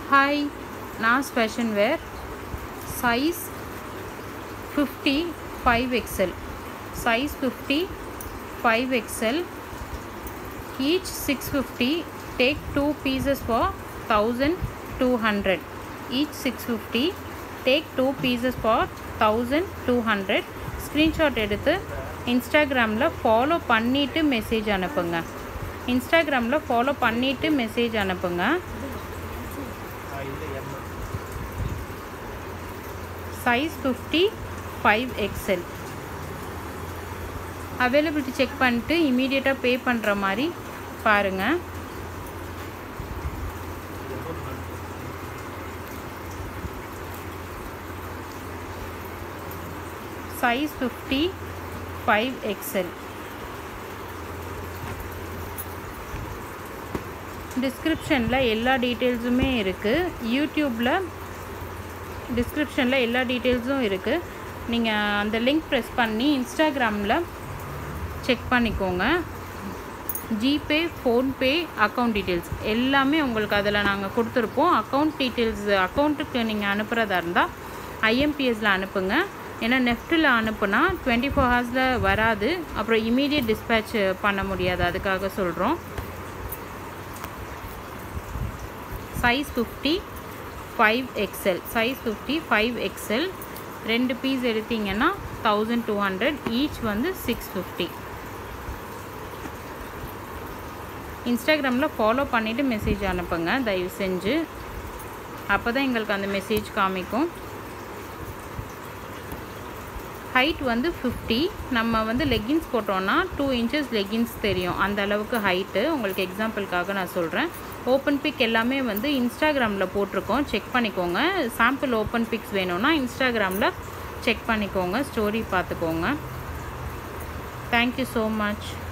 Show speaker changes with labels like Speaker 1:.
Speaker 1: Hi, Nas Fashion Wear, size 50 5XL, size 50 5XL, each 650, take 2 pieces for 1200, each 650, take 2 pieces for 1200. Screenshot எடுத்து இன்ஸ்டாகிராமில் follow பண்ணிவிட்டு message அனுப்புங்க. இன்ஸ்டாகிராமில் follow பண்ணிவிட்டு message அனுப்புங்க. Size 50 5XL. அவைலபிலிட்டி செக் பண்ணிட்டு இமீடியட்டாக பே பண்ணுற மாதிரி பாருங்கள். Size 50 5XL. டிஸ்கிரிப்ஷனில் எல்லா டீட்டெயில்ஸுமே இருக்குது. யூடியூப்பில் டிஸ்கிரிப்ஷனில் எல்லா டீட்டெயில்ஸும் இருக்குது. நீங்கள் அந்த லிங்க் ப்ரெஸ் பண்ணி இன்ஸ்டாகிராமில் செக் பண்ணிக்கோங்க. ஜிபே, ஃபோன்பே, அக்கௌண்ட் டீட்டெயில்ஸ் எல்லாமே உங்களுக்கு அதில் நாங்கள் கொடுத்துருப்போம். அக்கௌண்ட் டீட்டெயில்ஸ் அக்கௌண்ட்டுக்கு நீங்கள் அனுப்புகிறதா இருந்தால் ஐஎம்பிஎஸில் அனுப்புங்க. ஏன்னா நெஃப்ட்டில் அனுப்புனா 24 ஹவர்ஸில் வராது, அப்புறம் இமீடியட் டிஸ்பேட்ச் பண்ண முடியாது, அதுக்காக சொல்கிறோம். Size 50 5XL, size 50 5XL. 2 piece எடுத்தீங்கன்னா 1200, ஈச் வந்து 650. இன்ஸ்டாகிராமில் ஃபாலோ பண்ணிவிட்டு மெசேஜ் அனுப்புங்க தயவு செஞ்சு, அப்போ தான் எங்களுக்கு அந்த மெசேஜ் காமிக்கும். ஹைட் வந்து 50. நம்ம வந்து லெகின்ஸ் போட்டோன்னா 2 இன்ச்சஸ் லெகின்ஸ் தெரியும், அந்த அளவுக்கு ஹைட்டு. உங்களுக்கு எக்ஸாம்பிளுக்காக நான் சொல்கிறேன். ஓப்பன் பிக் எல்லாமே வந்து இன்ஸ்டாகிராமில் போட்டிருக்கோம், செக் பண்ணிக்கோங்க. சாம்பிள் ஓப்பன் பிக்ஸ் வேணும்னா இன்ஸ்டாகிராமில் செக் பண்ணிக்கோங்க, ஸ்டோரி பார்த்துக்கோங்க. Thank you so much.